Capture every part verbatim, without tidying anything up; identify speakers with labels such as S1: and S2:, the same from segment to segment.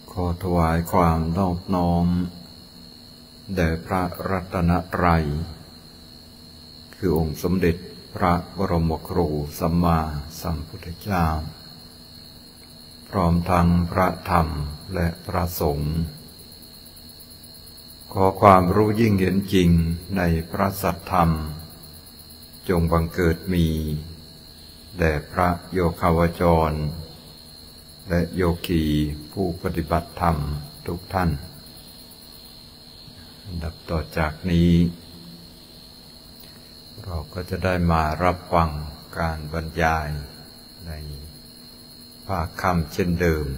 S1: ขอถวายความนอบน้อมแด่พระรัตนตรัยคือองค์สมเด็จพระบรมครูสัมมาสัมพุทธเจ้าพร้อมทั้งพระธรรมและพระสงฆ์ขอความรู้ยิ่งเห็นจริงในพระสัทธรรมจงบังเกิดมีแด่พระโยคาวจรและโยคีผู้ปฏิบัติธรรมทุกท่านอันดับต่อจากนี้เราก็จะได้มารับฟังการบรรยายในภาคค่ำเช่นเดิม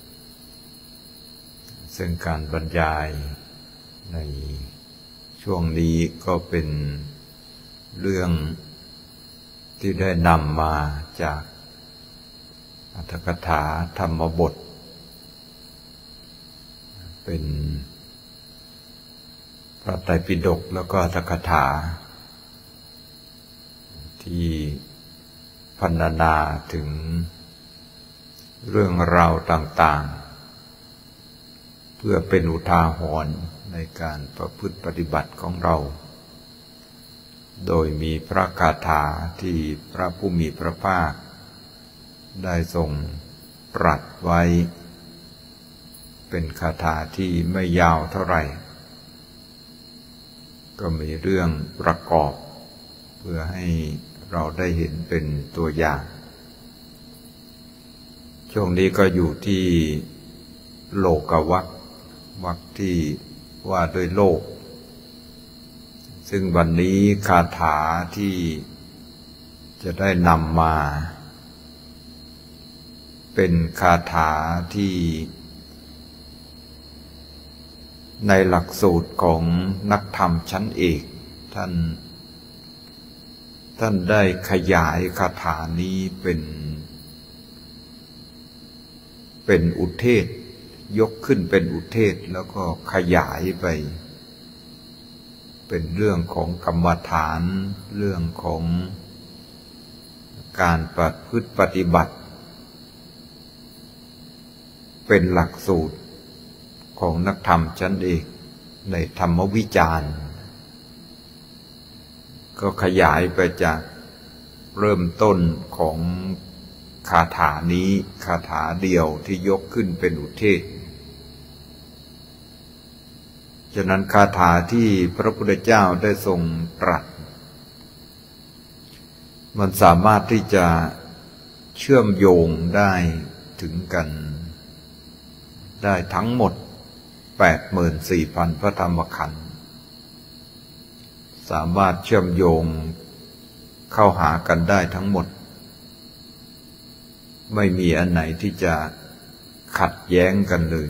S1: ซึ่งการบรรยายในช่วงนี้ก็เป็นเรื่องที่ได้นำมาจากอรรถกถาธรรมบทเป็นพระไตรปิฎกแล้วก็อรรถกถาที่พรรณนาถึงเรื่องราวต่างๆเพื่อเป็นอุทาหรณ์ในการประพฤติปฏิบัติของเราโดยมีพระคาถาที่พระผู้มีพระภาคได้ทรงตรัสไว้เป็นคาถาที่ไม่ยาวเท่าไหร่ก็มีเรื่องประกอบเพื่อให้เราได้เห็นเป็นตัวอย่างช่วงนี้ก็อยู่ที่โลกวรรควรรคที่ว่าด้วยโลกซึ่งวันนี้คาถาที่จะได้นำมาเป็นคาถาที่ในหลักสูตรของนักธรรมชั้นเอกท่านท่านได้ขยายคาถานี้เป็นเป็นอุเทศยกขึ้นเป็นอุเทศแล้วก็ขยายไปเป็นเรื่องของกรรมฐานเรื่องของการประพฤติปฏิบัติเป็นหลักสูตรของนักธรรมชั้นเอกในธรรมวิจารณ์ก็ขยายไปจากเริ่มต้นของคาถานี้คาถาเดียวที่ยกขึ้นเป็นอุเทศฉะนั้นคาถาที่พระพุทธเจ้าได้ทรงตรัสมันสามารถที่จะเชื่อมโยงได้ถึงกันได้ทั้งหมด แปดหมื่นสี่พัน พระธรรมขันธ์สามารถเชื่อมโยงเข้าหากันได้ทั้งหมดไม่มีอันไหนที่จะขัดแย้งกันเลย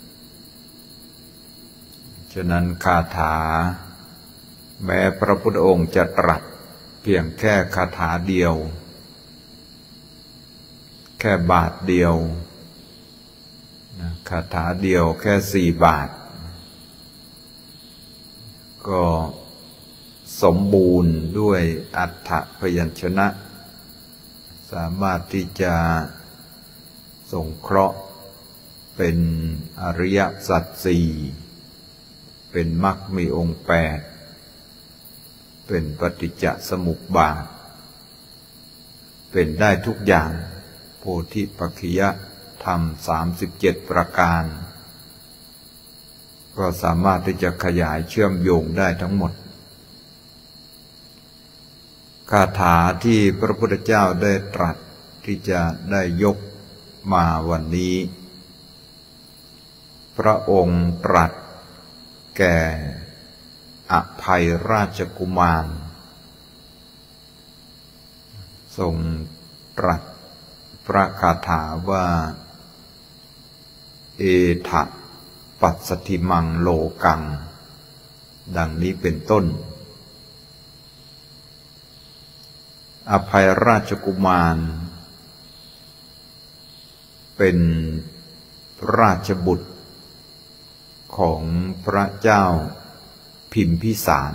S1: ฉะนั้นคาถาแม้พระพุทธองค์จะตรัสเพียงแค่คาถาเดียวแค่บาทเดียวคาถาเดียวแค่สี่บาทก็สมบูรณ์ด้วยอรรถพยัญชนะสามารถที่จะสงเคราะห์เป็นอริยสัจสี่เป็นมรรคมีองค์แปดเป็นปฏิจจสมุปบาทเป็นได้ทุกอย่างโพธิปัจขิยธรรมสามสิบเจ็ดประการก็สามารถที่จะขยายเชื่อมโยงได้ทั้งหมดคาถาที่พระพุทธเจ้าได้ตรัสที่จะได้ยกมาวันนี้พระองค์ตรัสแก่อภัยราชกุมารทรงตรัสพระคาถาว่าเอทะปัสสธิมังโลกังดังนี้เป็นต้นอภัยราชกุมารเป็นราชบุตรของพระเจ้าพิมพิสาร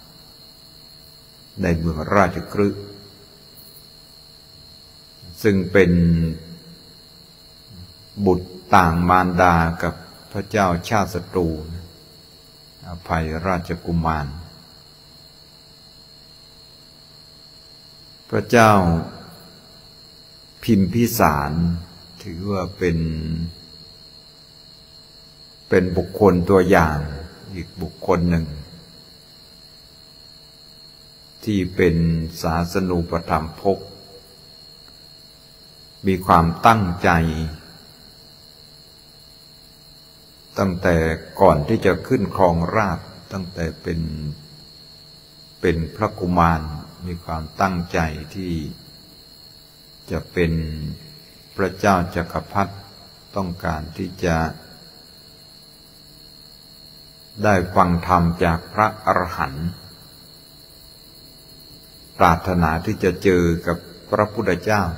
S1: ในเมืองราชคฤห์ซึ่งเป็นบุตรต่างมารดากับพระเจ้าชาติศัตรูอภัยราชกุมารพระเจ้าพิมพิสารถือว่าเป็นเป็นบุคคลตัวอย่างอีกบุคคลหนึ่งที่เป็นศาสนูปถัมภกมีความตั้งใจตั้งแต่ก่อนที่จะขึ้นครองราชย์ตั้งแต่เป็นเป็นพระกุมารมีความตั้งใจที่จะเป็นพระเจ้าจักรพรรดิต้องการที่จะได้ฟังธรรมจากพระอรหันต์ปรารถนาที่จะเจอกับพระพุทธเจ้า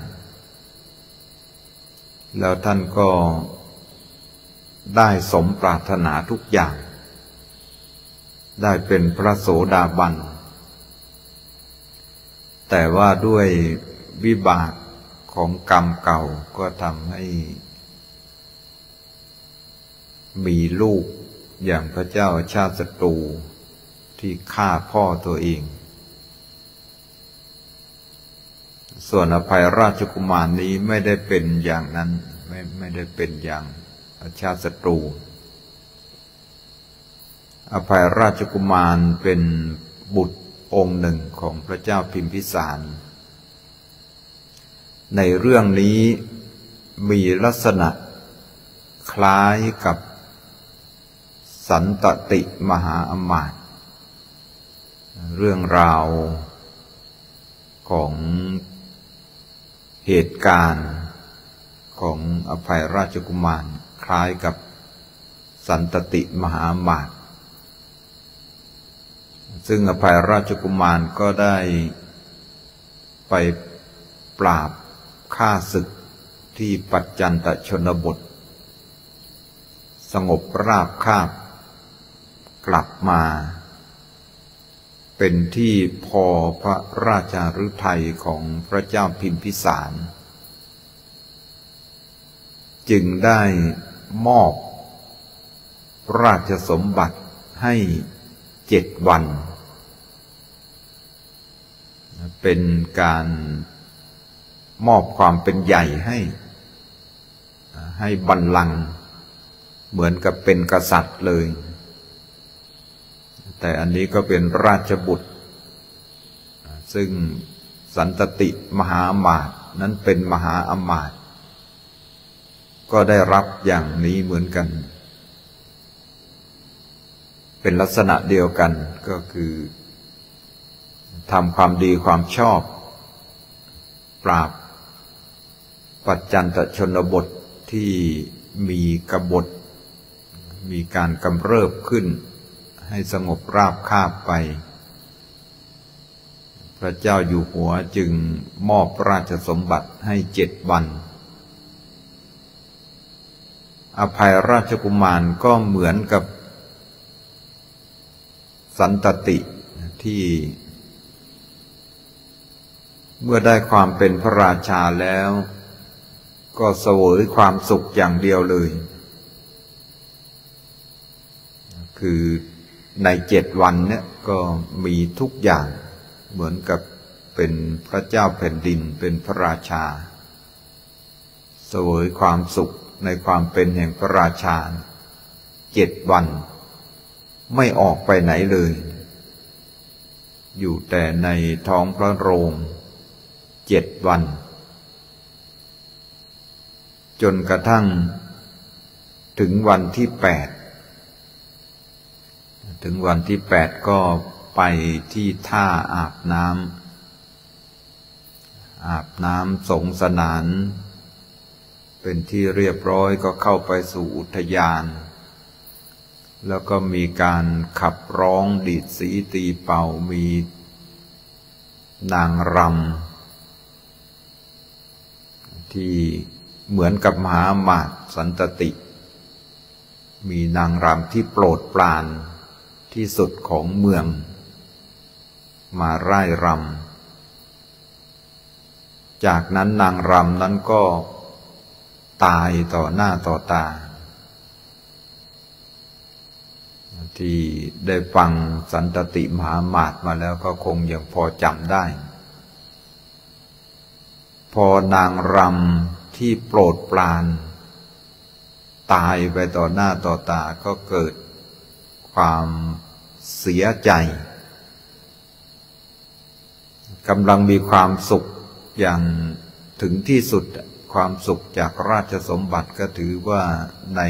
S1: แล้วท่านก็ได้สมปรารถนาทุกอย่างได้เป็นพระโสดาบันแต่ว่าด้วยวิบากของกรรมเก่าก็ทำให้มีลูกอย่างพระเจ้าชาติศัตรูที่ฆ่าพ่อตัวเองส่วนอภัยราชกุมารนี้ไม่ได้เป็นอย่างนั้นไม่ไม่ได้เป็นอย่างชาติศัตรูอภัยราชกุมารเป็นบุตรองค์หนึ่งของพระเจ้าพิมพิสารในเรื่องนี้มีลักษณะคล้ายกับสันตติมหาอมาตย์เรื่องราวของเหตุการณ์ของอภัยราชกุมารคล้ายกับสันตติมหาอมาตย์ซึ่งอภัยราชกุมารก็ได้ไปปราบฆ่าศึกที่ปัจจันตชนบทสงบราบคาบกลับมาเป็นที่พอพระราชาฤทัยของพระเจ้าพิมพิสารจึงได้มอบราชสมบัติให้เจ็ดวันเป็นการมอบความเป็นใหญ่ให้ให้บัลลังก์เหมือนกับเป็นกษัตริย์เลยแต่อันนี้ก็เป็นราชบุตรซึ่งสันตติมหาอมาตย์นั้นเป็นมหาอมาตย์ก็ได้รับอย่างนี้เหมือนกันเป็นลักษณะเดียวกันก็คือทำความดีความชอบปราบปัจจันตชนบทที่มีกบฏมีการกำเริบขึ้นให้สงบราบคาบไปพระเจ้าอยู่หัวจึงมอบราชสมบัติให้เจ็ดวันอภัยราชกุมารก็เหมือนกับสันตติที่เมื่อได้ความเป็นพระราชาแล้วก็เสวยความสุขอย่างเดียวเลยคือในเจ็ดวันเนี่ยก็มีทุกอย่างเหมือนกับเป็นพระเจ้าแผ่นดินเป็นพระราชาเสวยความสุขในความเป็นแห่งพระราชาเจ็ดวันไม่ออกไปไหนเลยอยู่แต่ในท้องพระโรงเจ็ดวันจนกระทั่งถึงวันที่แปดถึงวันที่แปดก็ไปที่ท่าอาบน้ำอาบน้ำสงสนานเป็นที่เรียบร้อยก็เข้าไปสู่อุทยานแล้วก็มีการขับร้องดีดสีตีเป่ามีนางรำที่เหมือนกับมหาอมาตย์สันตติมีนางรำที่โปรดปรานที่สุดของเมืองมาร่ายรำจากนั้นนางรำนั้นก็ตายต่อหน้าต่อตาที่ได้ฟังสันตติมหามาตรมาแล้วก็คงยังพอจำได้พอนางรำที่โปรดปรานตายไปต่อหน้าต่อตาก็เกิดความเสียใจกำลังมีความสุขอย่างถึงที่สุดความสุขจากราชสมบัติก็ถือว่าใน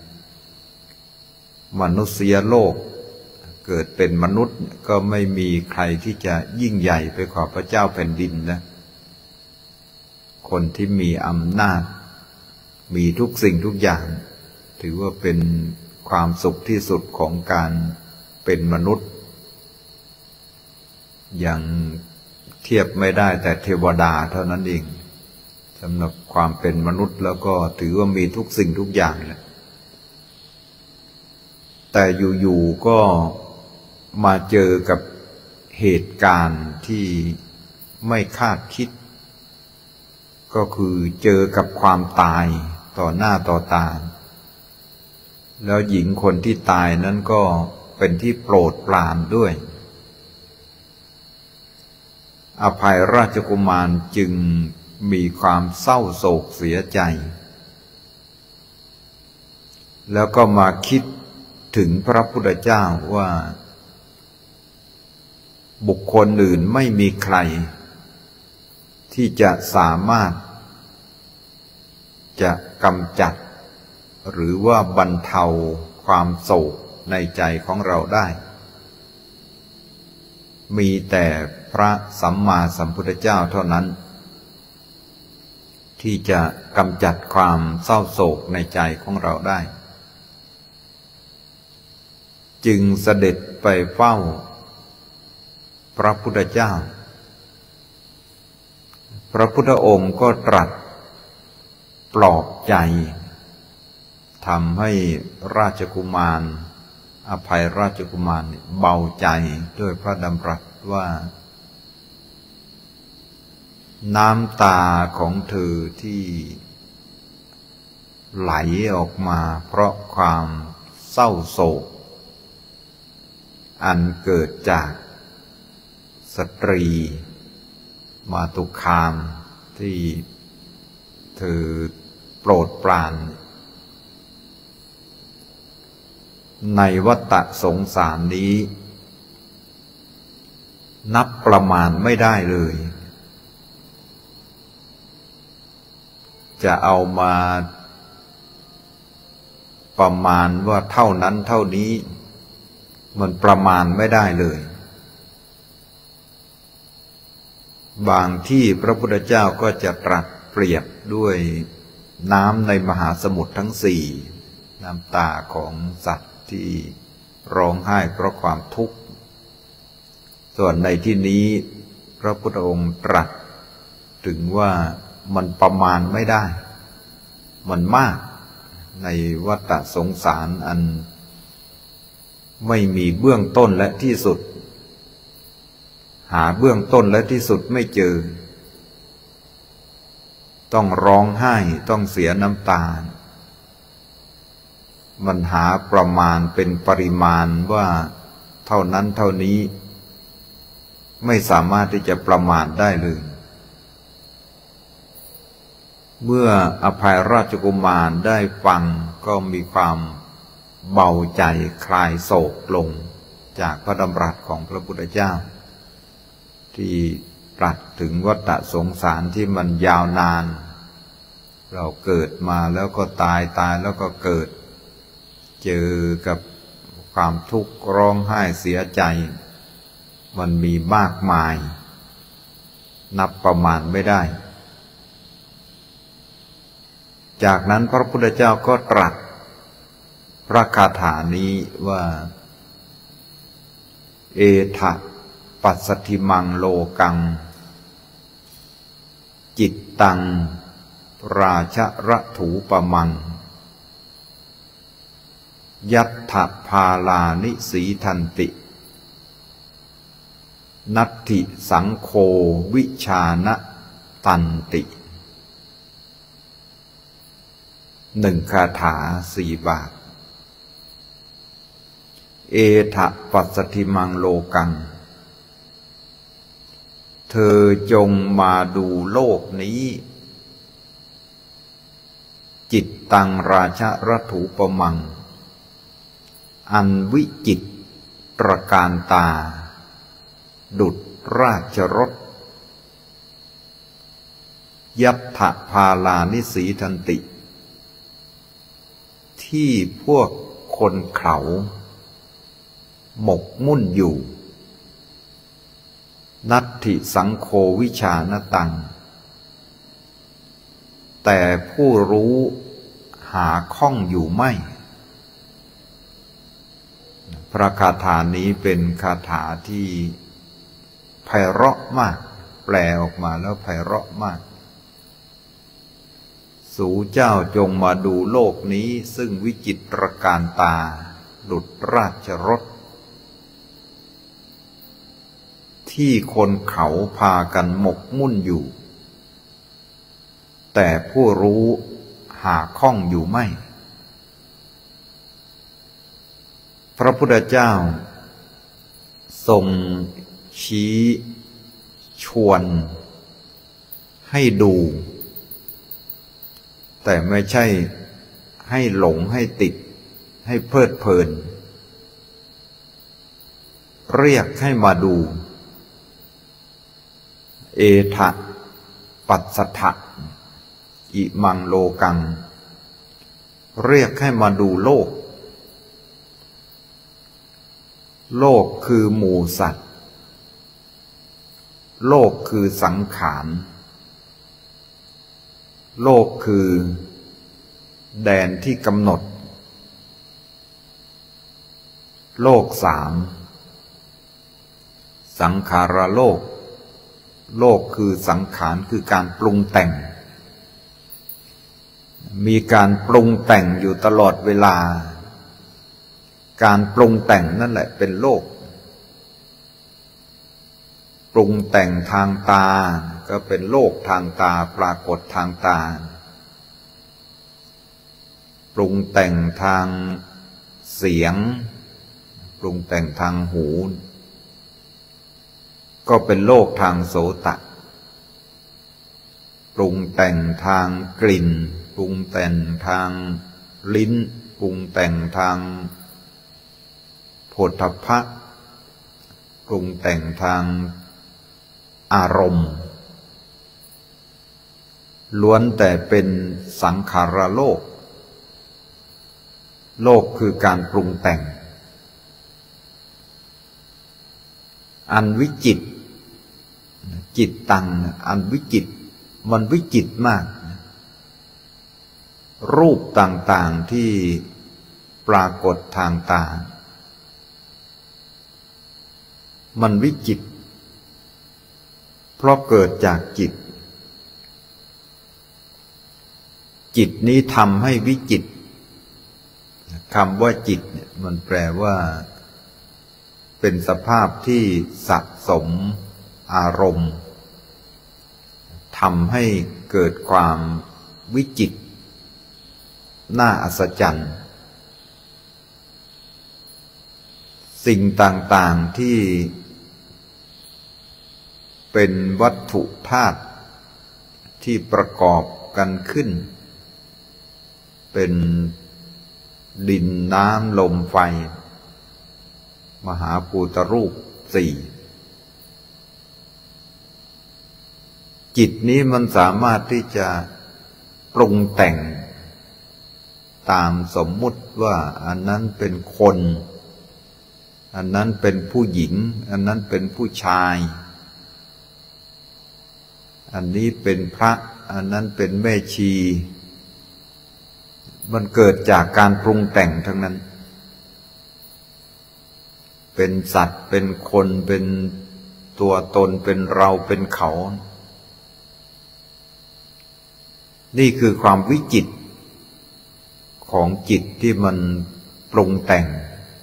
S1: มนุษยโลกเกิดเป็นมนุษย์ก็ไม่มีใครที่จะยิ่งใหญ่ไปกว่าพระเจ้าแผ่นดินนะคนที่มีอำนาจมีทุกสิ่งทุกอย่างถือว่าเป็นความสุขที่สุดของการเป็นมนุษย์ยังเทียบไม่ได้แต่เทวดาเท่านั้นเองสำหรับความเป็นมนุษย์แล้วก็ถือว่ามีทุกสิ่งทุกอย่างแหละแต่อยู่ๆก็มาเจอกับเหตุการณ์ที่ไม่คาดคิดก็คือเจอกับความตายต่อหน้าต่อตาแล้วหญิงคนที่ตายนั้นก็เป็นที่โปรดปรานด้วยอภัยราชกุมารจึงมีความเศร้าโศกเสียใจแล้วก็มาคิดถึงพระพุทธเจ้าว่าบุคคลอื่นไม่มีใครที่จะสามารถจะกำจัดหรือว่าบรรเทาความโศกในใจของเราได้มีแต่พระสัมมาสัมพุทธเจ้าเท่านั้นที่จะกำจัดความเศร้าโศกในใจของเราได้จึงเสด็จไปเฝ้าพระพุทธเจ้าพระพุทธองค์ก็ตรัสปลอบใจทำให้ราชกุมารอภัยราชกุมารเบาใจด้วยพระดำรัสว่าน้ำตาของเธอที่ไหลออกมาเพราะความเศร้าโศกอันเกิดจากสตรีมาตุคามที่เธอโปรดปรานในวัฏสงสารนี้นับประมาณไม่ได้เลยจะเอามาประมาณว่าเท่านั้นเท่านี้มันประมาณไม่ได้เลยบางที่พระพุทธเจ้าก็จะตรัสเปรียบด้วยน้ำในมหาสมุทรทั้งสี่น้ำตาของสัตว์ที่ร้องไห้เพราะความทุกข์ส่วนในที่นี้พระพุทธองค์ตรัสถึงว่ามันประมาณไม่ได้มันมากในวัฏสงสารอันไม่มีเบื้องต้นและที่สุดหาเบื้องต้นและที่สุดไม่เจอต้องร้องไห้ต้องเสียน้ำตามันหาประมาณเป็นปริมาณว่าเท่านั้นเท่านี้ไม่สามารถที่จะประมาณได้เลยเมื่ออภัยราชกุมารได้ฟังก็มีความเบาใจคลายโศกลงจากพระดำรัสของพระพุทธเจ้าที่ตรัสถึงวัฏสงสารที่มันยาวนานเราเกิดมาแล้วก็ตายตายแล้วก็เกิดเจอกับความทุกข์ร้องไห้เสียใจมันมีมากมายนับประมาณไม่ได้จากนั้นพระพุทธเจ้าก็ตรัสพระคาถานี้ว่าเอทะปัสสธิมังโลกังจิตตังราชระถูปมังยัตถพาลานิสีทันตินัตถิสังโฆวิชานะตันติหนึ่งคาถาสี่บาทเอทะปัสสธิมังโลกังเธอจงมาดูโลกนี้จิตตังราชรัถูปมังอันวิจิตรตระการตาดุจราชรถยัตถพาลานิสีทันติที่พวกคนเขาหมกมุ่นอยู่นัตถิสังโฆวิชานตังแต่ผู้รู้หาข้องอยู่ไม่พระคาถานี้เป็นคาถาที่ไพเราะมากแปลออกมาแล้วไพเราะมากสู่เจ้าจงมาดูโลกนี้ซึ่งวิจิตรการตาดุจราชรถที่คนเขาพากันหมกมุ่นอยู่แต่ผู้รู้หาข้องอยู่ไม่พระพุทธเจ้าทรงชี้ชวนให้ดูแต่ไม่ใช่ให้หลงให้ติดให้เพลิดเพลินเรียกให้มาดูเอทะปัสสทะอิมังโลกังเรียกให้มาดูโลกโลกคือหมู่สัตว์โลกคือสังขารโลกคือแดนที่กำหนดโลกสามสังขารโลกโลกคือสังขารคือการปรุงแต่งมีการปรุงแต่งอยู่ตลอดเวลาการปรุงแต่งนั่นแหละเป็นโลกปรุงแต่งทางตาก็เป็นโลกทางตาปรากฏทางตาปรุงแต่งทางเสียงปรุงแต่งทางหูก็เป็นโลกทางโสตะปรุงแต่งทางกลิ่นปรุงแต่งทางลิ้นปรุงแต่งทางโผฏฐัพพะปรุงแต่งทางอารมณ์ล้วนแต่เป็นสังขารโลกโลกคือการปรุงแต่งอันวิจิตรจิตตังอันวิจิตรมันวิจิตรมากรูปต่างๆที่ปรากฏทางตามันวิจิตรเพราะเกิดจากจิตจิตนี้ทำให้วิจิตรคำว่าจิตเนี่ยมันแปลว่าเป็นสภาพที่สะสมอารมณ์ทำให้เกิดความวิจิตรน่าอัศจรรย์สิ่งต่างๆที่เป็นวัตถุธาตุที่ประกอบกันขึ้นเป็นดินน้ำลมไฟมหาภูตรูปสี่จิตนี้มันสามารถที่จะปรุงแต่งตามสมมุติว่าอันนั้นเป็นคนอันนั้นเป็นผู้หญิงอันนั้นเป็นผู้ชายอันนี้เป็นพระอันนั้นเป็นแม่ชีมันเกิดจากการปรุงแต่งทั้งนั้นเป็นสัตว์เป็นคนเป็นตัวตนเป็นเราเป็นเขานี่คือความวิจิตรของจิตที่มันปรุงแต่ง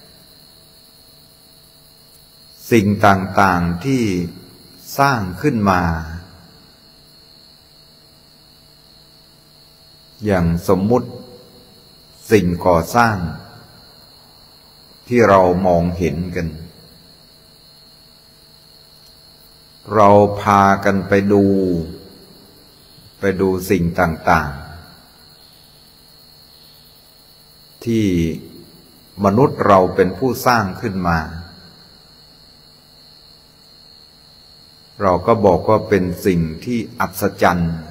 S1: สิ่งต่างๆที่สร้างขึ้นมาอย่างสมมุติสิ่งก่อสร้างที่เรามองเห็นกันเราพากันไปดูไปดูสิ่งต่างๆที่มนุษย์เราเป็นผู้สร้างขึ้นมาเราก็บอกว่าเป็นสิ่งที่อัศจรรย์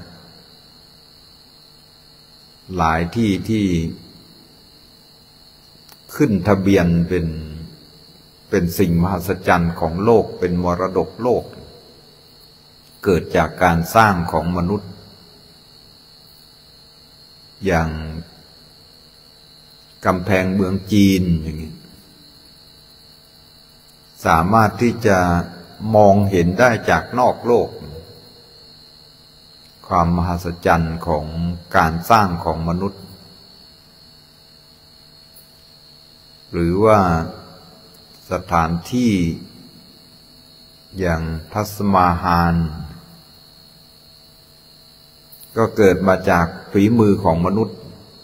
S1: หลายที่ที่ขึ้นทะเบียนเป็นเป็นสิ่งมหัศจรรย์ของโลกเป็นมรดกโลกเกิดจากการสร้างของมนุษย์อย่างกำแพงเมืองจีนอย่างนี้สามารถที่จะมองเห็นได้จากนอกโลกความมหัศจรรย์ของการสร้างของมนุษย์หรือว่าสถานที่อย่างทัศมาฮานก็เกิดมาจากฝีมือของมนุษย์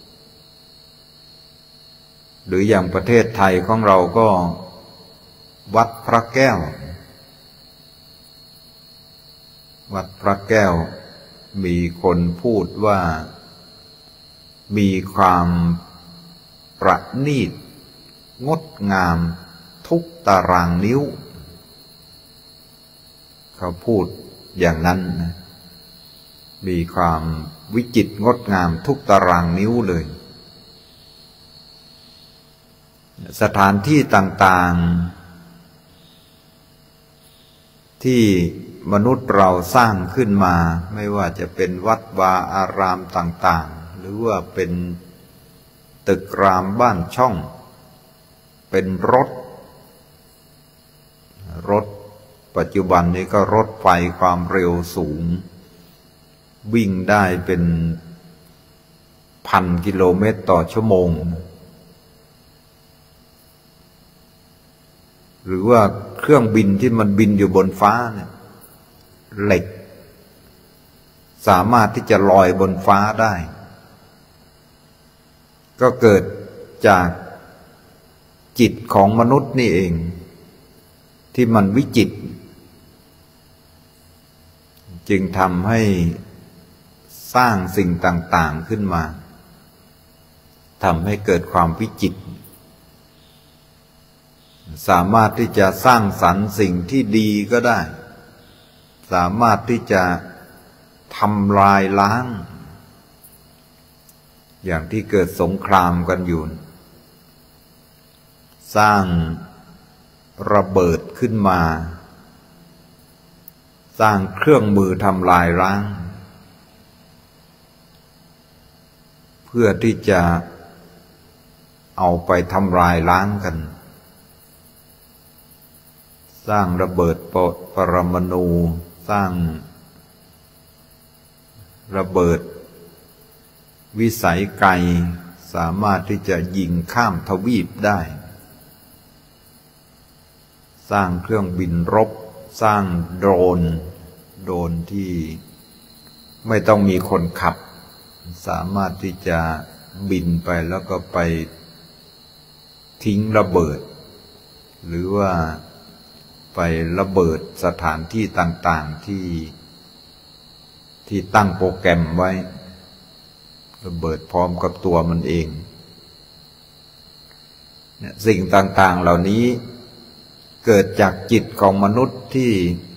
S1: หรืออย่างประเทศไทยของเราก็วัดพระแก้ววัดพระแก้วมีคนพูดว่ามีความประณีตงดงามทุกตารางนิ้วเขาพูดอย่างนั้นนะมีความวิจิตรงดงามทุกตารางนิ้วเลยสถานที่ต่างๆที่มนุษย์เราสร้างขึ้นมาไม่ว่าจะเป็นวัดวาอารามต่างๆหรือว่าเป็นตึกรามบ้านช่องเป็นรถรถปัจจุบันนี้ก็รถไฟความเร็วสูงวิ่งได้เป็นพันกิโลเมตรต่อชั่วโมงหรือว่าเครื่องบินที่มันบินอยู่บนฟ้าเนี่ยเหล็กสามารถที่จะลอยบนฟ้าได้ก็เกิดจากจิตของมนุษย์นี่เองที่มันวิจิตรจึงทำให้สร้างสิ่งต่างๆขึ้นมาทำให้เกิดความวิจิตรสามารถที่จะสร้างสรรค์สิ่งที่ดีก็ได้สามารถที่จะทำลายล้างอย่างที่เกิดสงครามกันอยู่สร้างระเบิดขึ้นมาสร้างเครื่องมือทำลายล้างเพื่อที่จะเอาไปทำลายล้างกันสร้างระเบิดปรมาณูสร้างระเบิดวิสัยไกลสามารถที่จะยิงข้ามทวีปได้สร้างเครื่องบินรบสร้างโดรนโดรนที่ไม่ต้องมีคนขับสามารถที่จะบินไปแล้วก็ไปทิ้งระเบิดหรือว่าไประเบิดสถานที่ต่างๆที่ที่ตั้งโปรแกรมไว้ระเบิดพร้อมกับตัวมันเองเนี่ยสิ่งต่างๆเหล่านี้เกิดจากจิตของมนุษย์ที่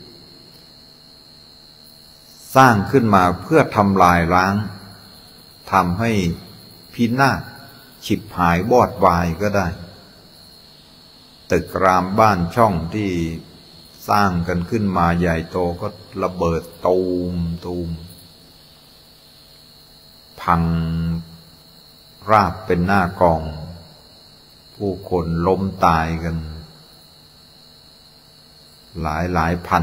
S1: สร้างขึ้นมาเพื่อทำลายล้างทำให้พินาศฉิบหายวอดวายก็ได้ตึกรามบ้านช่องที่สร้างกันขึ้นมาใหญ่โตก็ระเบิดตูมตูมพังราบเป็นหน้ากองผู้คนล้มตายกันหลายหลายพัน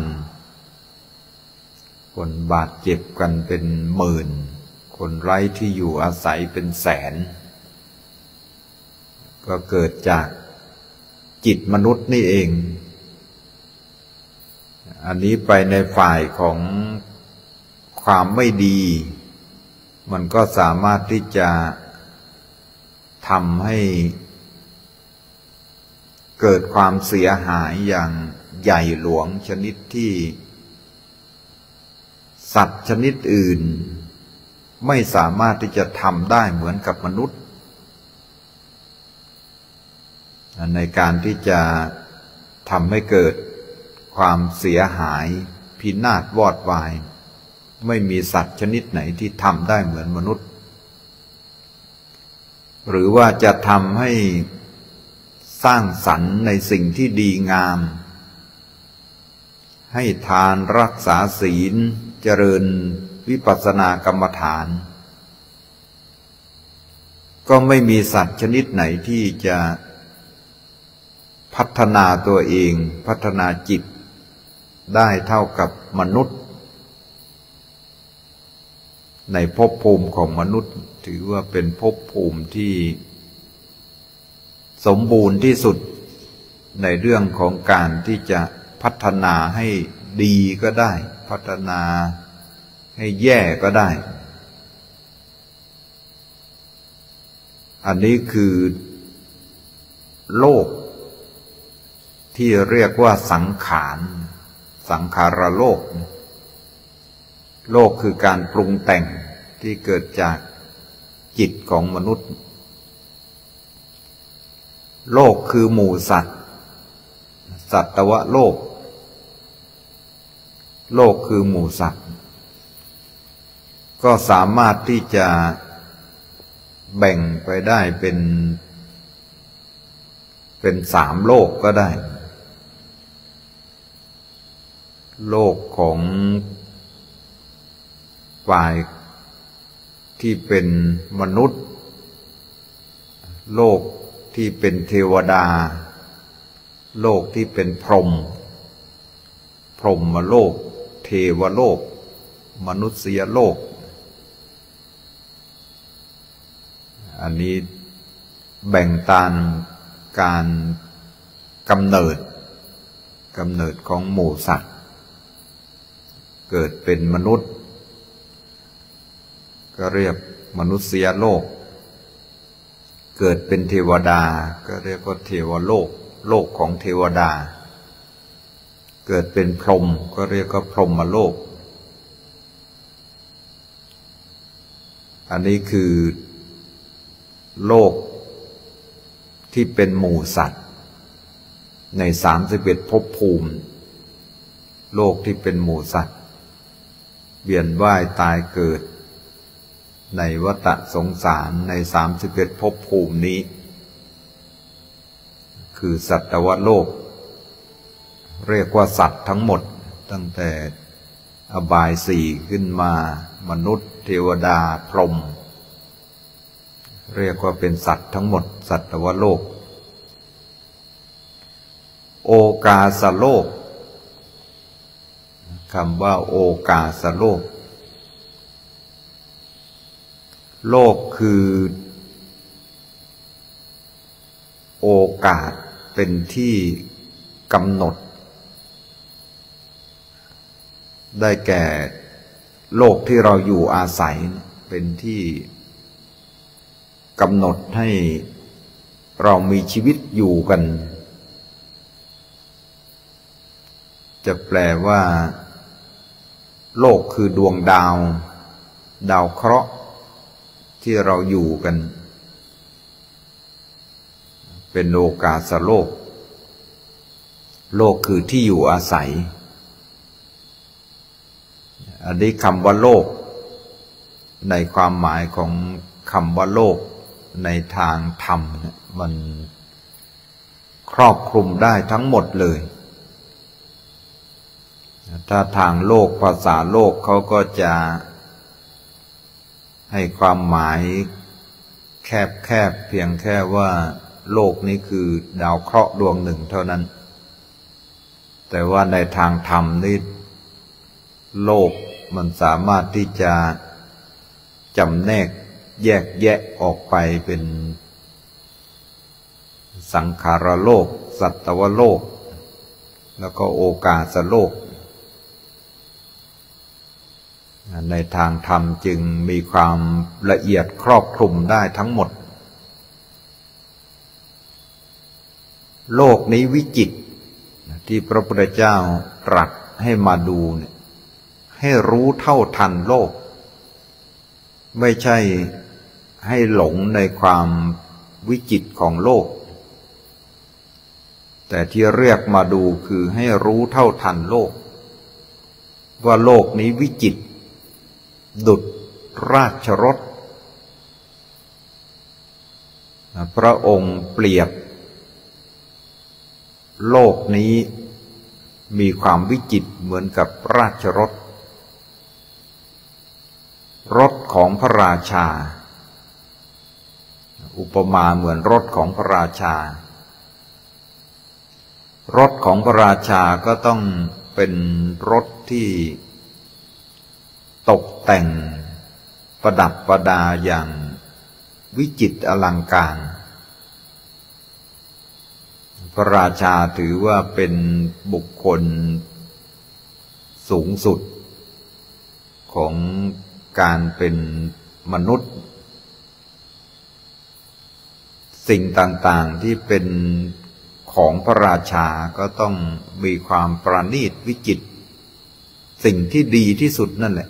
S1: คนบาดเจ็บกันเป็นหมื่นคนไร้ที่อยู่อาศัยเป็นแสนก็เกิดจากจิตมนุษย์นี่เองอันนี้ไปในฝ่ายของความไม่ดีมันก็สามารถที่จะทำให้เกิดความเสียหายอย่างใหญ่หลวงชนิดที่สัตว์ชนิดอื่นไม่สามารถที่จะทำได้เหมือนกับมนุษย์ในการที่จะทำให้เกิดความเสียหายพินาศวอดวายไม่มีสัตว์ชนิดไหนที่ทำได้เหมือนมนุษย์หรือว่าจะทำให้สร้างสรรค์ในสิ่งที่ดีงามให้ทานรักษาศีลเจริญวิปัสสนากรรมฐานก็ไม่มีสัตว์ชนิดไหนที่จะพัฒนาตัวเองพัฒนาจิตได้เท่ากับมนุษย์ในภพภูมิของมนุษย์ถือว่าเป็นภพภูมิที่สมบูรณ์ที่สุดในเรื่องของการที่จะพัฒนาให้ดีก็ได้พัฒนาให้แย่ก็ได้อันนี้คือโลกที่เรียกว่าสังขารสังขารโลกโลกคือการปรุงแต่งที่เกิดจากจิตของมนุษย์โลกคือหมู่สัตว์สัตวโลกโลกคือหมู่สัตว์ก็สามารถที่จะแบ่งไปได้เป็นเป็นสามโลกก็ได้โลกของฝ่ายที่เป็นมนุษย์โลกที่เป็นเทวดาโลกที่เป็นพรหมพรหมโลกเทวโลกมนุษยโลกอันนี้แบ่งตามการกำเนิดกำเนิดของหมู่สัตว์เกิดเป็นมนุษย์ก็เรียกมนุษยโลกเกิดเป็นเทวดาก็เรียกว่าเทวโลกโลกของเทวดาเกิดเป็นพรหมก็เรียกว่าพรหมโลกอันนี้คือโลกที่เป็นหมู่สัตว์ในสามสิบเอ็ดภพภูมิโลกที่เป็นหมู่สัตว์เวียนว่ายตายเกิดในวัฏสงสารในสามสิบเอ็ดภพภูมินี้คือสัตวโลกเรียกว่าสัตว์ทั้งหมดตั้งแต่อบายสี่ขึ้นมามนุษย์เทวดาพรหมเรียกว่าเป็นสัตว์ทั้งหมดสัตวโลกโอกาสโลกคำว่าโอกาสโลกโลกคือโอกาสเป็นที่กำหนดได้แก่โลกที่เราอยู่อาศัยเป็นที่กำหนดให้เรามีชีวิตอยู่กันจะแปลว่าโลกคือดวงดาวดาวเคราะห์ที่เราอยู่กันเป็นโอกาสโลกโลกคือที่อยู่อาศัยอันนี้คำว่าโลกในความหมายของคำว่าโลกในทางธรรมมันครอบคลุมได้ทั้งหมดเลยถ้าทางโลกภาษาโลกเขาก็จะให้ความหมายแคบๆเพียงแค่ว่าโลกนี้คือดาวเคราะห์ดวงหนึ่งเท่านั้นแต่ว่าในทางธรรมนี่โลกมันสามารถที่จะจำแนกแยกแยะออกไปเป็นสังขารโลกสัตวโลกแล้วก็โอกาสโลกในทางธรรมจึงมีความละเอียดครอบคลุมได้ทั้งหมดโลกนี้วิจิตรที่พระพุทธเจ้าตรัสให้มาดูเนี่ยให้รู้เท่าทันโลกไม่ใช่ให้หลงในความวิจิตรของโลกแต่ที่เรียกมาดูคือให้รู้เท่าทันโลกว่าโลกนี้วิจิตรดุจราชรถพระองค์เปรียบโลกนี้มีความวิจิตรเหมือนกับราชรถรถของพระราชาอุปมาเหมือนรถของพระราชารถของพระราชาก็ต้องเป็นรถที่ตกแต่งประดับประดาอย่างวิจิตรอลังการพระราชาถือว่าเป็นบุคคลสูงสุดของการเป็นมนุษย์สิ่งต่างๆที่เป็นของพระราชาก็ต้องมีความประณีตวิจิตรสิ่งที่ดีที่สุดนั่นแหละ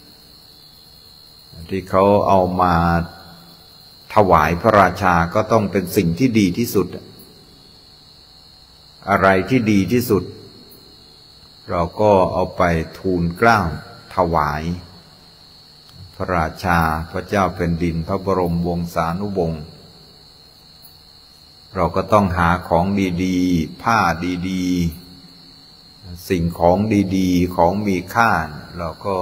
S1: ที่เขาเอามาถวายพระราชาก็ต้องเป็นสิ่งที่ดีที่สุดอะไรที่ดีที่สุดเราก็เอาไปทูลเกล้าถวายพระราชาพระเจ้าแผ่นดินพระบรมวงศานุวงศ์เราก็ต้องหาของดีๆผ้าดีๆสิ่งของดีๆของมีค่าเราก็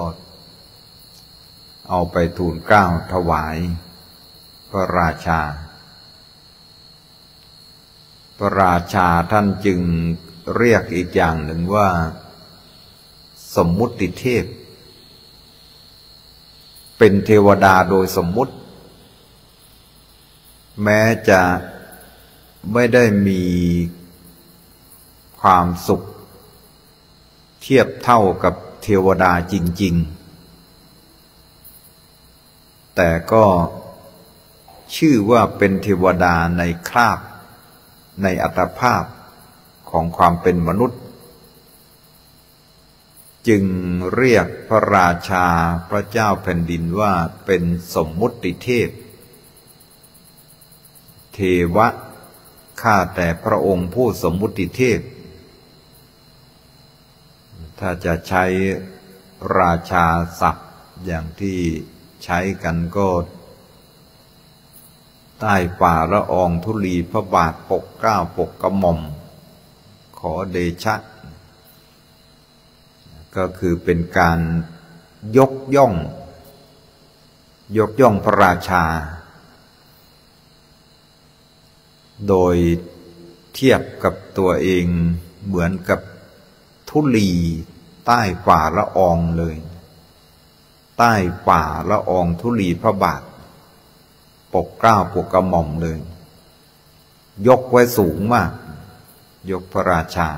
S1: เอาไปทูลเกล้าถวายพระราชาพระราชาท่านจึงเรียกอีกอย่างหนึ่งว่าสมมุติเทพเป็นเทวดาโดยสมมุติแม้จะไม่ได้มีความสุขเทียบเท่ากับเทวดาจริงๆแต่ก็ชื่อว่าเป็นเทวดาในคราบในอัตภาพของความเป็นมนุษย์จึงเรียกพระราชาพระเจ้าแผ่นดินว่าเป็นสมมุติเทพเทวะข้าแต่พระองค์ผู้สมมุติเทพถ้าจะใช้ราชาศัพท์อย่างที่ใช้กันก็ใต้ฝ่าละอองธุลีพระบาทปกเกล้าปกกระหม่อมขอเดชะก็คือเป็นการยกย่องยกย่องพระราชาโดยเทียบกับตัวเองเหมือนกับธุลีใต้ฝ่าละอองเลยใต้ฝ่าละอองธุลีพระบาทปกเกล้าปกกระหม่อมเลยยกไว้สูงมากยกพระราชา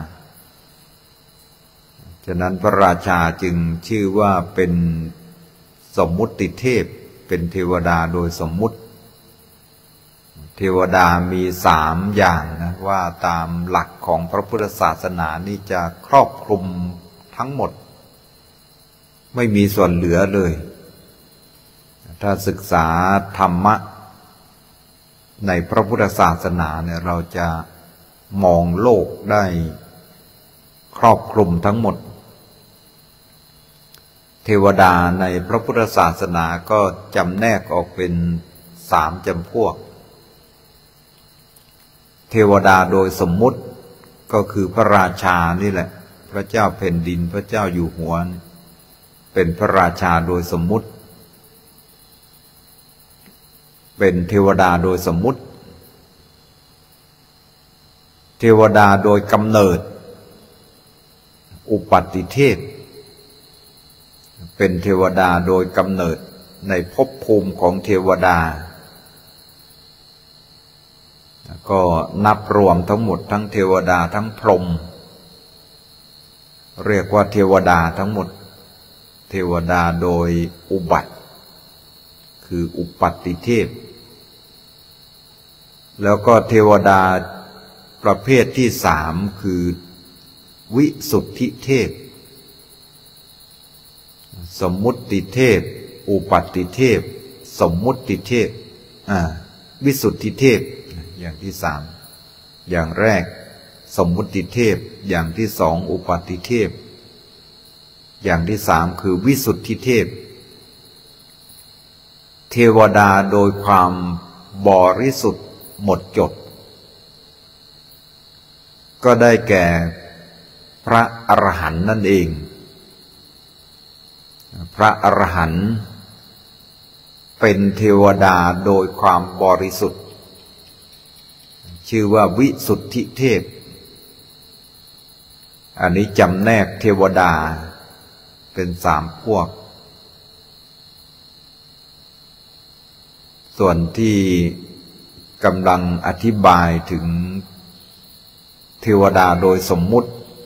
S1: ฉะนั้นพระราชาจึงชื่อว่าเป็นสมมุติเทพเป็นเทวดาโดยสมมุติเทวดามีสามอย่างนะว่าตามหลักของพระพุทธศาสนานี่จะครอบคลุมทั้งหมดไม่มีส่วนเหลือเลยถ้าศึกษาธรรมะในพระพุทธศาสนาเนี่ยเราจะมองโลกได้ครอบคลุมทั้งหมดเทวดาในพระพุทธศาสนาก็จำแนกออกเป็นสามจำพวกเทวดาโดยสมมุติก็คือพระราชานี่แหละพระเจ้าแผ่นดินพระเจ้าอยู่หัวเป็นพระราชาโดยสมมุติเป็นเทวดาโดยสมมุติเทวดาโดยกำเนิดอุปัตติเทพเป็นเทวดาโดยกำเนิดในภพภูมิของเทวดาก็นับรวมทั้งหมดทั้งเทวดาทั้งพรหมเรียกว่าเทวดาทั้งหมดเทวดาโดยอุบัติคืออุปัตติเทพแล้วก็เทวดาประเภทที่สามคือวิสุทธิเทพสมมุติเทพอุปัตติเทพสมมุติเทพอ่าวิสุทธิเทพอย่างที่สามอย่างแรกสมมุติเทพอย่างที่สองอุปัตติเทพอย่างที่สามคือวิสุทธิเทพเทวดาโดยความบริสุทธิ์หมดจดก็ได้แก่พระอรหันต์นั่นเองพระอรหันต์เป็นเทวดาโดยความบริสุทธิ์ชื่อว่าวิสุทธิเทพอันนี้จำแนกเทวดาเป็นสามพวกส่วนที่กำลังอธิบายถึงเทวดาโดยสมมุติ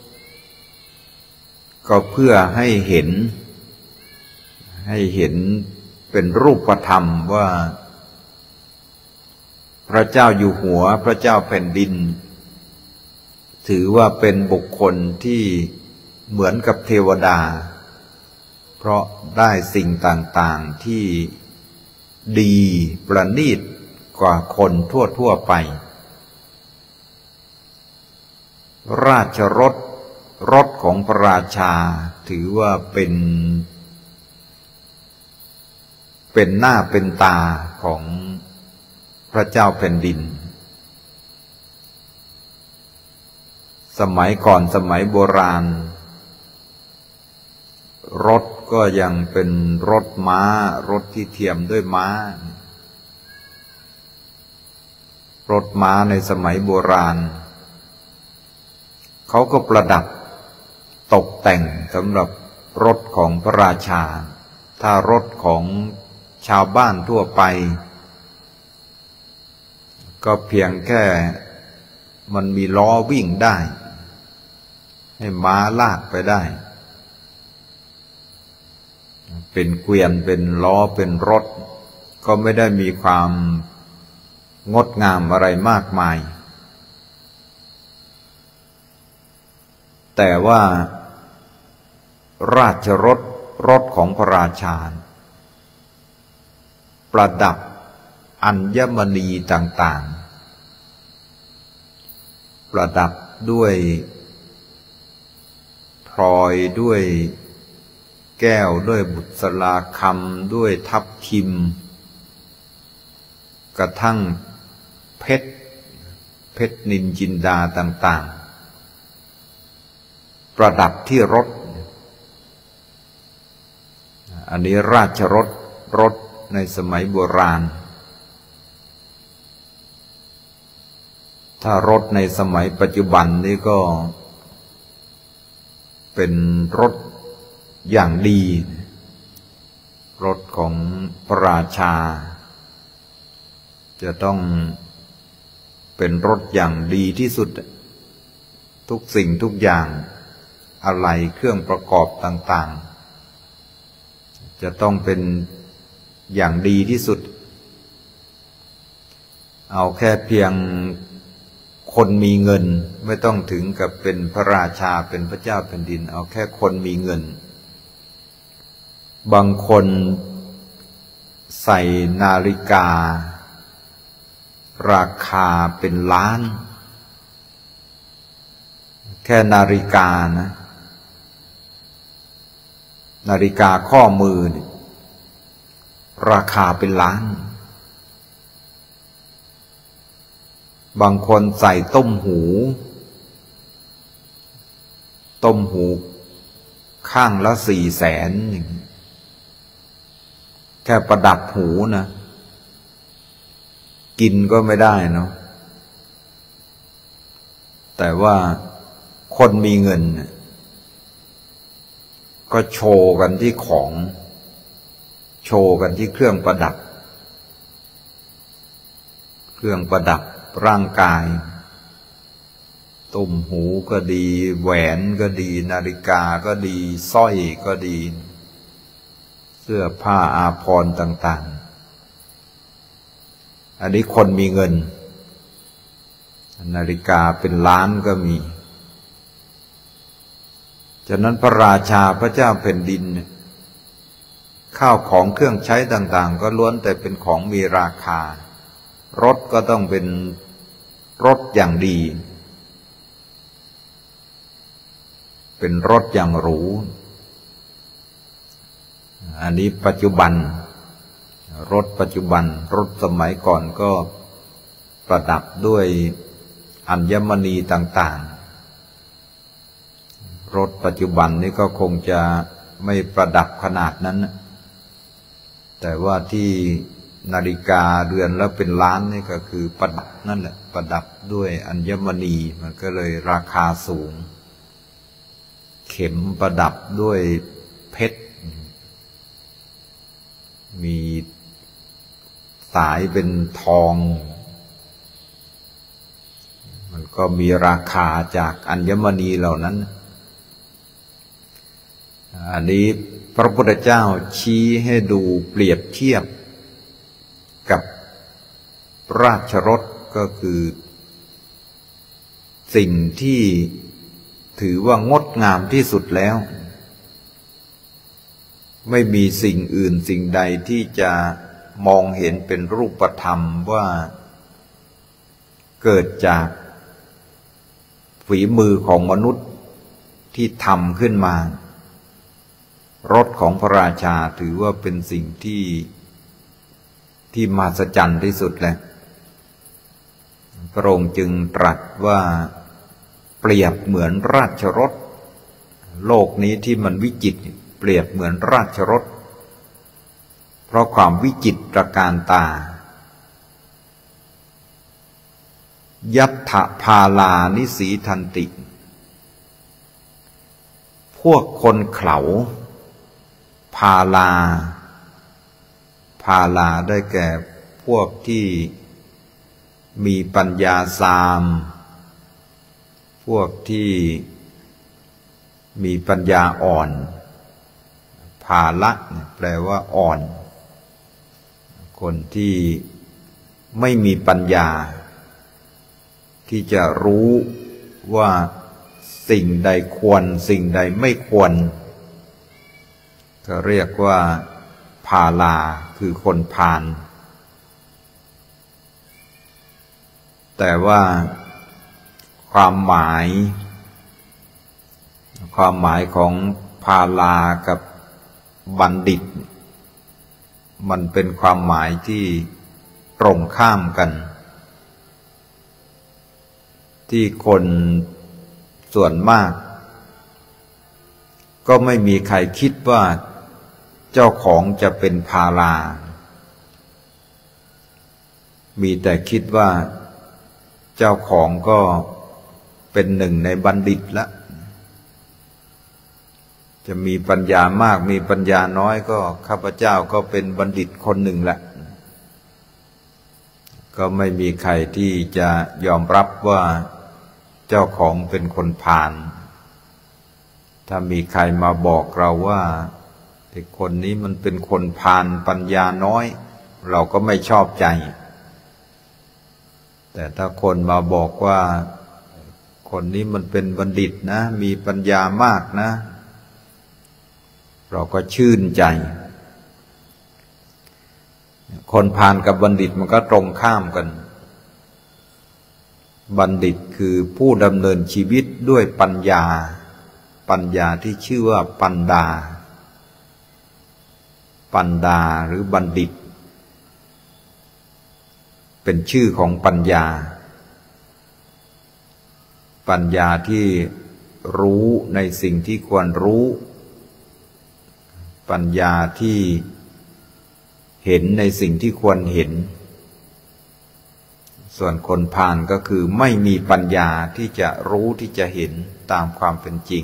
S1: ก็เพื่อให้เห็นให้เห็นเป็นรูปธรรมว่าพระเจ้าอยู่หัวพระเจ้าแผ่นดินถือว่าเป็นบุคคลที่เหมือนกับเทวดาเพราะได้สิ่งต่างๆที่ดีประณีตกว่าคนทั่วๆไปราชรถรถของพระราชาถือว่าเป็นเป็นหน้าเป็นตาของพระเจ้าแผ่นดินสมัยก่อนสมัยโบราณรถก็ยังเป็นรถม้ารถที่เทียมด้วยม้ารถม้าในสมัยโบราณเขาก็ประดับตกแต่งสำหรับรถของพระราชาถ้ารถของชาวบ้านทั่วไปก็เพียงแค่มันมีล้อวิ่งได้ให้ม้าลากไปได้เป็นเกวียนเป็นล้อเป็นรถก็ไม่ได้มีความงดงามอะไรมากมายแต่ว่าราชรถรถของพระราชาประดับอัญมณีต่างๆประดับด้วยพลอยด้วยแก้วด้วยบุษราคำด้วยทับทิมกระทั่งเพชรเพชรนินจินดาต่างๆประดับที่รถอันนี้ราชรถรถในสมัยโบราณถ้ารถในสมัยปัจจุบันนี้ก็เป็นรถอย่างดีรถของพระราชาจะต้องเป็นรถอย่างดีที่สุดทุกสิ่งทุกอย่างอะไหล่เครื่องประกอบต่างๆจะต้องเป็นอย่างดีที่สุดเอาแค่เพียงคนมีเงินไม่ต้องถึงกับเป็นพระราชาเป็นพระเจ้าแผ่นดินเอาแค่คนมีเงินบางคนใส่นาฬิการาคาเป็นล้านแค่นาฬิกานะนาฬิกาข้อมือเนี่ยราคาเป็นล้านบางคนใส่ต้มหูต้มหูข้างละสี่แสนอย่างนี้แค่ประดับหูนะกินก็ไม่ได้เนาะแต่ว่าคนมีเงินก็โชว์กันที่ของโชว์กันที่เครื่องประดับเครื่องประดับร่างกายต้มหูก็ดีแหวนก็ดีนาฬิกาก็ดีสร้อยก็ดีเสื้อผ้าอาภรณ์ต่างๆอันนี้คนมีเงินนาฬิกาเป็นล้านก็มีฉะนั้นพระราชาพระเจ้าแผ่นดินข้าวของเครื่องใช้ต่างๆก็ล้วนแต่เป็นของมีราคารถก็ต้องเป็นรถอย่างดีเป็นรถอย่างหรูอันนี้ปัจจุบันรถปัจจุบันรถสมัยก่อนก็ประดับด้วยอัญมณีต่างๆรถปัจจุบันนี้ก็คงจะไม่ประดับขนาดนั้นแต่ว่าที่นาฬิกาเรือนแล้วเป็นล้านนี่ก็คือประดับนั่นแหละประดับด้วยอัญมณีมันก็เลยราคาสูงเข็มประดับด้วยเพชรมีสายเป็นทองมันก็มีราคาจากอัญมณีเหล่านั้นอันนี้พระพุทธเจ้าชี้ให้ดูเปรียบเทียบกับราชรถก็คือสิ่งที่ถือว่างดงามที่สุดแล้วไม่มีสิ่งอื่นสิ่งใดที่จะมองเห็นเป็นรูปธรรมว่าเกิดจากฝีมือของมนุษย์ที่ทำขึ้นมารถของพระราชาถือว่าเป็นสิ่งที่ที่มหัศจรรย์ที่สุดแหละพระองค์จึงตรัสว่าเปรียบเหมือนราชรถโลกนี้ที่มันวิจิตรเปรียบเหมือนราชรถเพราะความวิจิตรตระการตายัตถพาลานิสีทันติพวกคนเขลาพาลาพาลาได้แก่พวกที่มีปัญญาสามพวกที่มีปัญญาอ่อนภาละแปลว่าอ่อนคนที่ไม่มีปัญญาที่จะรู้ว่าสิ่งใดควรสิ่งใดไม่ควรก็เรียกว่าพาลาคือคนพาลแต่ว่าความหมายความหมายของพาลากับบัณฑิตมันเป็นความหมายที่ตรงข้ามกันที่คนส่วนมากก็ไม่มีใครคิดว่าเจ้าของจะเป็นพาลามีแต่คิดว่าเจ้าของก็เป็นหนึ่งในบัณฑิตละจะมีปัญญามากมีปัญญาน้อยก็ข้าพเจ้าก็เป็นบัณฑิตคนหนึ่งแหละก็ไม่มีใครที่จะยอมรับว่าเจ้าของเป็นคนพาลถ้ามีใครมาบอกเราว่าไอ้คนนี้มันเป็นคนพาลปัญญาน้อยเราก็ไม่ชอบใจแต่ถ้าคนมาบอกว่าคนนี้มันเป็นบัณฑิตนะมีปัญญามากนะเราก็ชื่นใจคนพาลกับบัณฑิตมันก็ตรงข้ามกันบัณฑิตคือผู้ดำเนินชีวิตด้วยปัญญาปัญญาที่ชื่อว่าปัณดาปัณดาหรือบัณฑิตเป็นชื่อของปัญญาปัญญาที่รู้ในสิ่งที่ควรรู้ปัญญาที่เห็นในสิ่งที่ควรเห็นส่วนคนพาลก็คือไม่มีปัญญาที่จะรู้ที่จะเห็นตามความเป็นจริง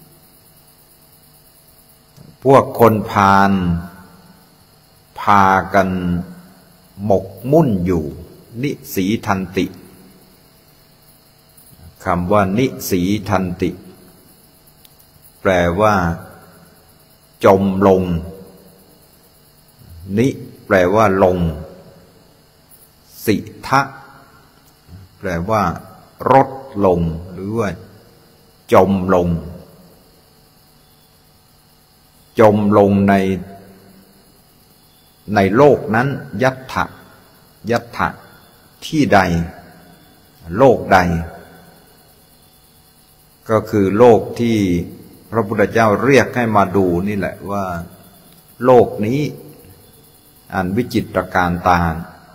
S1: พวกคนพาลพากันหมกมุ่นอยู่นิสีทันติคำว่านิสีทันติแปลว่าจมลงนิแปลว่าลงสิทะแปลว่าลดลงหรือว่าจมลงจมลงในในโลกนั้นยัตถะยัตถะที่ใดโลกใดก็คือโลกที่พระพุทธเจ้าเรียกให้มาดูนี่แหละว่าโลกนี้อันวิจิตรการตา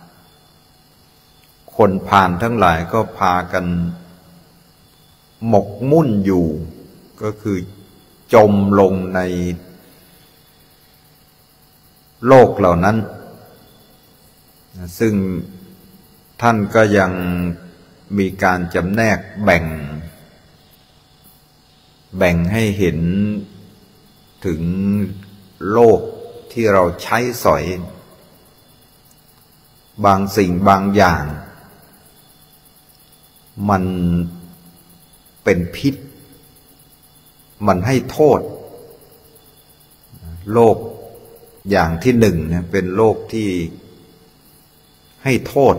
S1: คนผ่านทั้งหลายก็พากันหมกมุ่นอยู่ก็คือจมลงในโลกเหล่านั้นซึ่งท่านก็ยังมีการจำแนกแบ่งแบ่งให้เห็นถึงโลกที่เราใช้สอยบางสิ่งบางอย่างมันเป็นพิษมันให้โทษโลกอย่างที่หนึ่งเนี่ยเป็นโลกที่ให้โทษ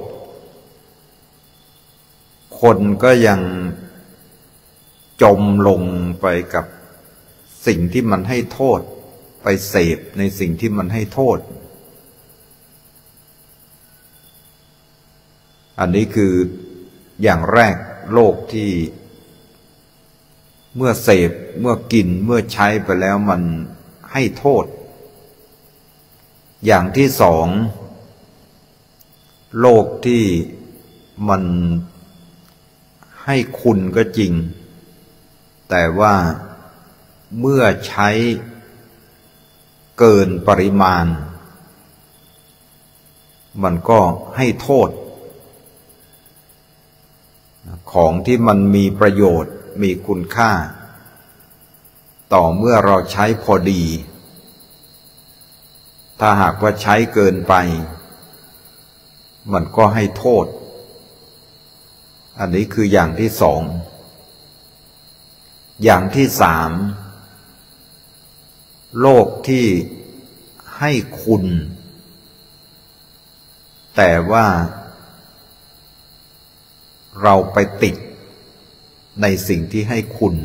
S1: คนก็ยังจมลงไปกับสิ่งที่มันให้โทษไปเสพในสิ่งที่มันให้โทษอันนี้คืออย่างแรกโลกที่เมื่อเสพเมื่อกินเมื่อใช้ไปแล้วมันให้โทษอย่างที่สองโลกที่มันให้คุณก็จริงแต่ว่าเมื่อใช้เกินปริมาณมันก็ให้โทษของที่มันมีประโยชน์มีคุณค่าต่อเมื่อเราใช้พอดีถ้าหากว่าใช้เกินไปมันก็ให้โทษอันนี้คืออย่างที่สองอย่างที่สามโลกที่ให้คุณแต่ว่าเราไปติดในสิ่งที่ให้คุณ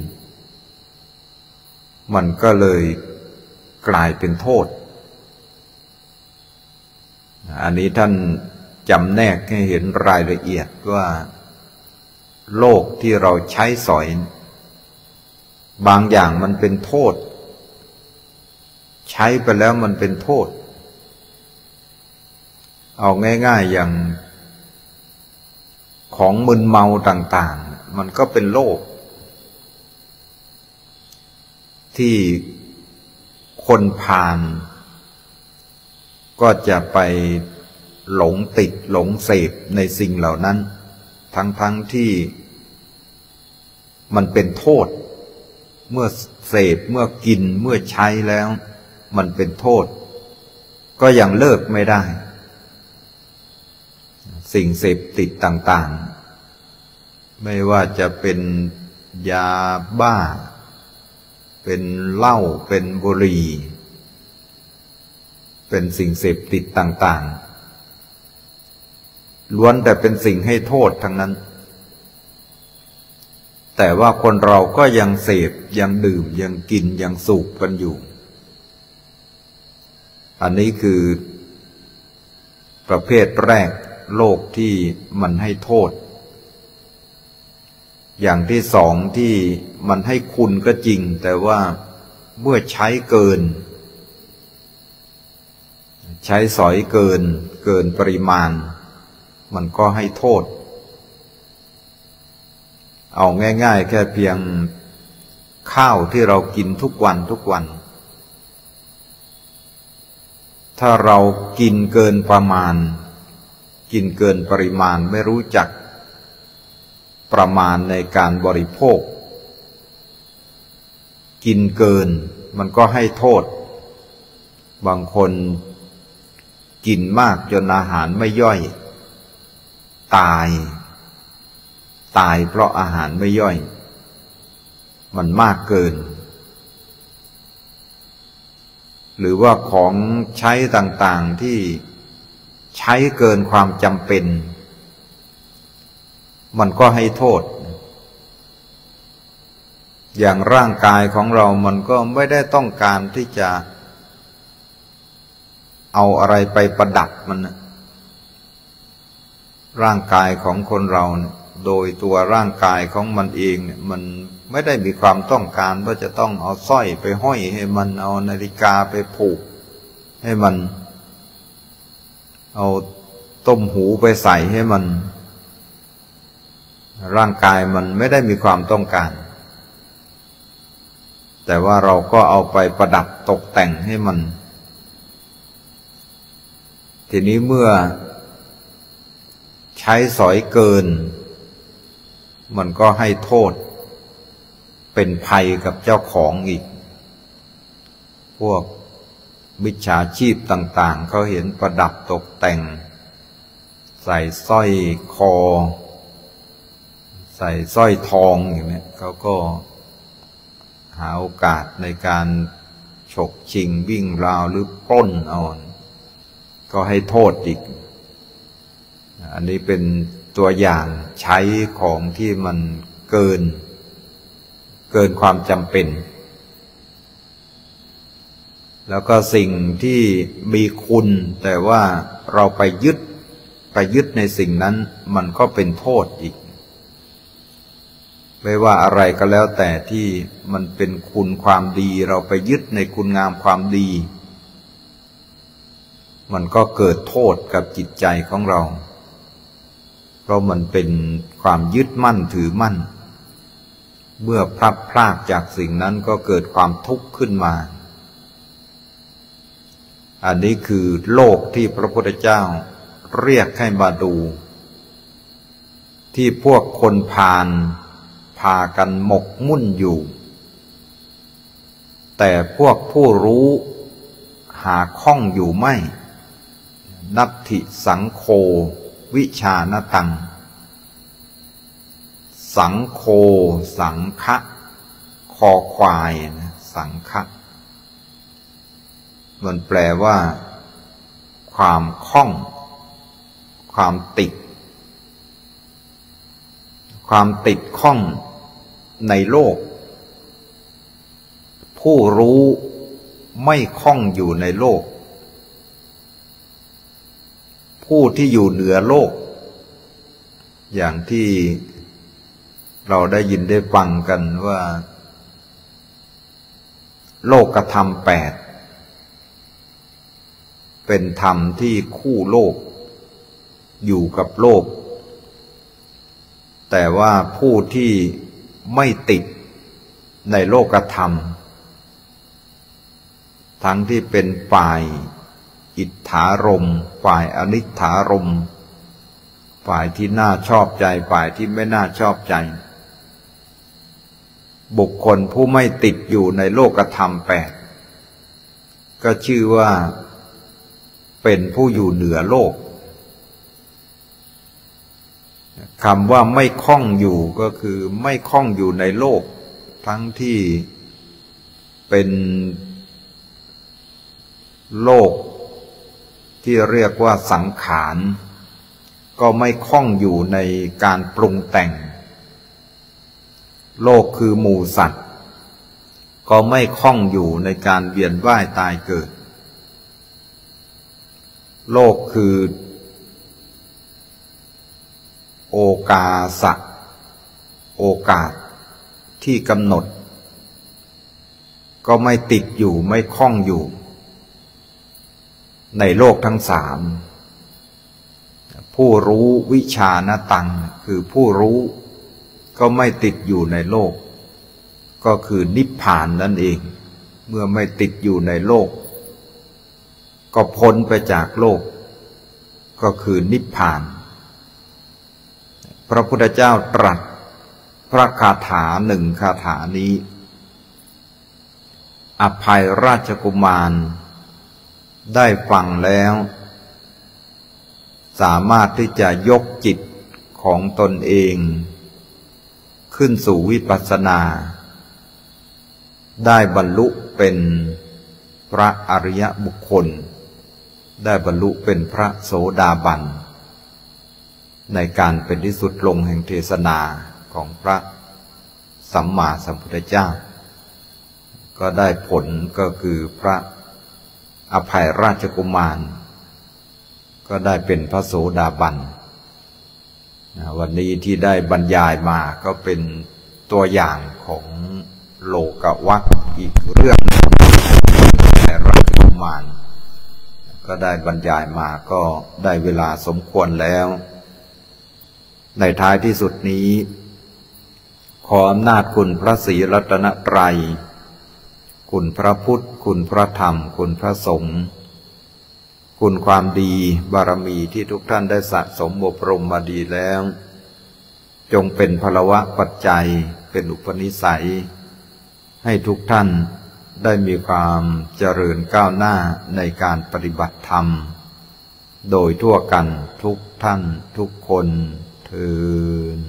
S1: มันก็เลยกลายเป็นโทษอันนี้ท่านจำแนกให้เห็นรายละเอียดว่าโลกที่เราใช้สอยบางอย่างมันเป็นโทษใช้ไปแล้วมันเป็นโทษเอาง่ายๆอย่างของมึนเมาต่างๆมันก็เป็นโลกที่คนผ่านก็จะไปหลงติดหลงเสพในสิ่งเหล่านั้นทั้งๆที่มันเป็นโทษเมื่อเสพเมื่อกินเมื่อใช้แล้วมันเป็นโทษก็ยังเลิกไม่ได้สิ่งเสพติดต่างๆไม่ว่าจะเป็นยาบ้าเป็นเหล้าเป็นบุหรี่เป็นสิ่งเสพติดต่างๆล้วนแต่เป็นสิ่งให้โทษทั้งนั้นแต่ว่าคนเราก็ยังเสพยังดื่มยังกินยังสูบกันอยู่อันนี้คือประเภทแรกโลกที่มันให้โทษอย่างที่สองที่มันให้คุณก็จริงแต่ว่าเมื่อใช้เกินใช้สอยเกินเกินปริมาณมันก็ให้โทษเอาง่ายๆแค่เพียงข้าวที่เรากินทุกวันทุกวันถ้าเรากินเกินประมาณกินเกินปริมาณไม่รู้จักประมาณในการบริโภคกินเกินมันก็ให้โทษบางคนกินมากจนอาหารไม่ย่อยตายตายเพราะอาหารไม่ย่อยมันมากเกินหรือว่าของใช้ต่างๆที่ใช้เกินความจำเป็นมันก็ให้โทษอย่างร่างกายของเรามันก็ไม่ได้ต้องการที่จะเอาอะไรไปประดับมันนะร่างกายของคนเราเนี่ยโดยตัวร่างกายของมันเองเนี่ยมันไม่ได้มีความต้องการว่าจะต้องเอาสร้อยไปห้อยให้มันเอานาฬิกาไปผูกให้มันเอาต้มหูไปใส่ให้มันร่างกายมันไม่ได้มีความต้องการแต่ว่าเราก็เอาไปประดับตกแต่งให้มันทีนี้เมื่อใช้สอยเกินมันก็ให้โทษเป็นภัยกับเจ้าของอีกพวกมิจฉาชีพต่างๆเขาเห็นประดับตกแต่งใส่สร้อยคอใส่สร้อยทองอย่างนี้เขาก็หาโอกาสในการฉกชิงวิ่งราวหรือปล้นเอาก็ให้โทษอีกอันนี้เป็นตัวอย่างใช้ของที่มันเกินเกินความจำเป็นแล้วก็สิ่งที่มีคุณแต่ว่าเราไปยึดไปยึดในสิ่งนั้นมันก็เป็นโทษอีกไม่ว่าอะไรก็แล้วแต่ที่มันเป็นคุณความดีเราไปยึดในคุณงามความดีมันก็เกิดโทษกับจิตใจของเราเพราะมันเป็นความยึดมั่นถือมั่นเมื่อพลัดพรากจากสิ่งนั้นก็เกิดความทุกข์ขึ้นมาอันนี้คือโลกที่พระพุทธเจ้าเรียกให้มาดูที่พวกคนพาลพากันหมกมุ่นอยู่แต่พวกผู้รู้หาข้องอยู่ไม่นัตถิสังโฆวิชานตังสังโฆสังฆะคอควายนะสังฆะมันแปลว่าความข้องความติดความติดข้องในโลกผู้รู้ไม่ข้องอยู่ในโลกผู้ที่อยู่เหนือโลกอย่างที่เราได้ยินได้ฟังกันว่าโลกธรรมแปดเป็นธรรมที่คู่โลกอยู่กับโลกแต่ว่าผู้ที่ไม่ติดในโลกธรรมทั้งที่เป็นฝ่ายอิทธารมณ์ฝ่ายอนิทธารมณ์ฝ่ายที่น่าชอบใจฝ่ายที่ไม่น่าชอบใจบุคคลผู้ไม่ติดอยู่ในโลกธรรมแปดก็ชื่อว่าเป็นผู้อยู่เหนือโลกคำว่าไม่คล้องอยู่ก็คือไม่คล้องอยู่ในโลกทั้งที่เป็นโลกที่เรียกว่าสังขารก็ไม่คล้องอยู่ในการปรุงแต่งโลกคือหมู่สัตว์ก็ไม่คล้องอยู่ในการเวียนว่ายตายเกิดโลกคือโอกาสะโอกาสที่กำหนดก็ไม่ติดอยู่ไม่คล้องอยู่ในโลกทั้งสามผู้รู้วิชานตังคือผู้รู้ก็ไม่ติดอยู่ในโลกก็คือนิพพานนั่นเองเมื่อไม่ติดอยู่ในโลกก็พ้นไปจากโลกก็คือนิพพานพระพุทธเจ้าตรัสพระคาถาหนึ่งคาถานี้อภัยราชกุมารได้ฟังแล้วสามารถที่จะยกจิตของตนเองขึ้นสู่วิปัสสนาได้บรรลุเป็นพระอริยบุคคลได้บรรลุเป็นพระโสดาบันในการเป็นที่สุดลงแห่งเทศนาของพระสัมมาสัมพุทธเจ้าก็ได้ผลก็คือพระอภัยราชกุมารก็ได้เป็นพระโสดาบันวันนี้ที่ได้บรรยายมาก็เป็นตัวอย่างของโลกวรรคอีกเรื่องอภัยราชกุมารก็ได้บรรยายมาก็ได้เวลาสมควรแล้วในท้ายที่สุดนี้ขออำนาจคุณพระศรีรัตนตรัยคุณพระพุทธคุณพระธรรมคุณพระสงฆ์คุณความดีบารมีที่ทุกท่านได้สะสมอบรมมาดีแล้วจงเป็นพลวะปัจจัยเป็นอุปนิสัยให้ทุกท่านได้มีความเจริญก้าวหน้าในการปฏิบัติธรรมโดยทั่วกันทุกท่านทุกคนเทอญ